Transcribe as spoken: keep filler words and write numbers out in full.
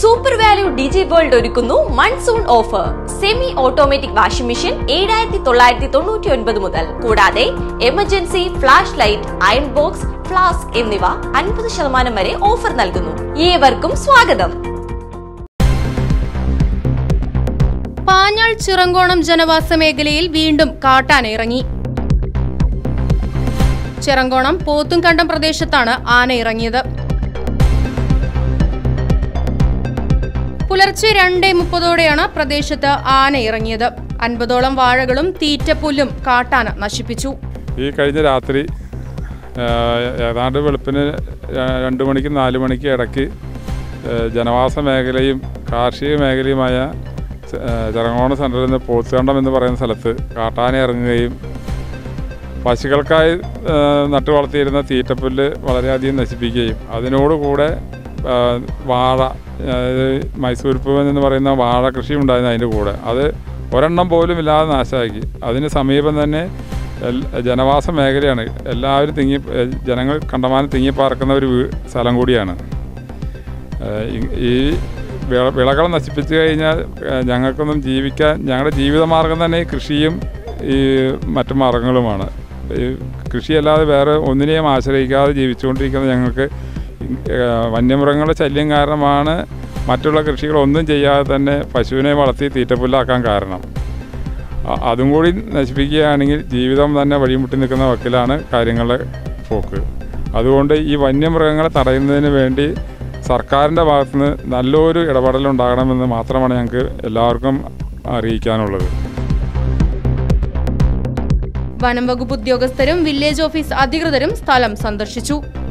Super value digi world ഒരുക്കുന്നു monsoon offer. Semi automatic washing machine ഏഴായിരത്തി തൊള്ളായിരത്തി തൊണ്ണൂറ്റി ഒൻപത് മുതൽ. കൂടാതെ emergency flash light, iron box, flask എന്നിവ അൻപത് ശതമാനം വരെ ഓഫർ നൽകുന്നു. ഏവർക്കും സ്വാഗതം. പാഞ്ഞാൾ ചിറങ്കോണം ജനവാസ മേഖലയിൽ വീണ്ടും കാട്ടാന ഇറങ്ങി. ചിറങ്കോണം പോത്തുംകണ്ടം പ്രദേശത്താണ് ആന ഇറങ്ങിയത്. പുലർച്ചെ രണ്ടേ മുപ്പതോടെയാണ് പ്രദേശത്ത് ആന ഇറങ്ങിയത്. അൻപതോളം വാഴകളും തീറ്റപ്പുല്ലും കാട്ടാന നശിപ്പിച്ചു. ഈ കഴിഞ്ഞ രാത്രി ഏതാണ്ട് വെളുപ്പിന് രണ്ട് മണിക്കും നാല് മണിക്ക് ഇടയ്ക്ക് ജനവാസ മേഖലയും കാർഷിക മേഖലയുമായ ചിറങ്കോണം സെൻറ്ററിൽ നിന്ന് പോത്തുകണ്ടം എന്ന് പറയുന്ന സ്ഥലത്ത് കാട്ടാന ഇറങ്ങുകയും പശുക്കൾക്കായി നട്ടു വളർത്തിയിരുന്ന തീറ്റപ്പുല്ല് വളരെയധികം നശിപ്പിക്കുകയും അതിനോടുകൂടെ വാഴ, മൈസൂർ പൂവൻ എന്ന് പറയുന്ന വാഴ കൃഷി ഉണ്ടായിരുന്നു. അതിൻ്റെ കൂടെ അത് ഒരെണ്ണം പോലും ഇല്ലാതെ നാശമാക്കി. അതിന് സമീപം തന്നെ ജനവാസ മേഖലയാണ്. എല്ലാവരും തിങ്ങി ജനങ്ങൾ കണ്ടമാനം തിങ്ങിപ്പാർക്കുന്ന ഒരു സ്ഥലം കൂടിയാണ്. ഈ വിളകൾ നശിപ്പിച്ചു കഴിഞ്ഞാൽ ഞങ്ങൾക്കൊന്നും ജീവിക്കാൻ, ഞങ്ങളുടെ ജീവിതമാർഗം തന്നെ ഈ കൃഷിയും ഈ മറ്റു മാർഗങ്ങളുമാണ്. കൃഷിയല്ലാതെ വേറെ ഒന്നിനെയും ആശ്രയിക്കാതെ ജീവിച്ചുകൊണ്ടിരിക്കുന്ന ഞങ്ങൾക്ക് വന്യമൃഗങ്ങളുടെ ശല്യം കാരണമാണ് മറ്റുള്ള കൃഷികളൊന്നും ചെയ്യാതെ തന്നെ പശുവിനെ വളർത്തി തീറ്റപ്പുല്ലാക്കാൻ കാരണം. അതും കൂടി നശിപ്പിക്കുകയാണെങ്കിൽ ജീവിതം തന്നെ വഴിമുട്ടി നിൽക്കുന്ന വക്കിലാണ് കാര്യങ്ങളുടെ പോക്ക്. അതുകൊണ്ട് ഈ വന്യമൃഗങ്ങളെ തടയുന്നതിന് വേണ്ടി സർക്കാരിൻ്റെ ഭാഗത്തുനിന്ന് നല്ലൊരു ഇടപെടലുണ്ടാകണമെന്ന് മാത്രമാണ് ഞങ്ങൾക്ക് എല്ലാവർക്കും അറിയിക്കാനുള്ളത്. വനം വകുപ്പ് ഉദ്യോഗസ്ഥരും വില്ലേജ് ഓഫീസ് അധികൃതരും സ്ഥലം സന്ദർശിച്ചു.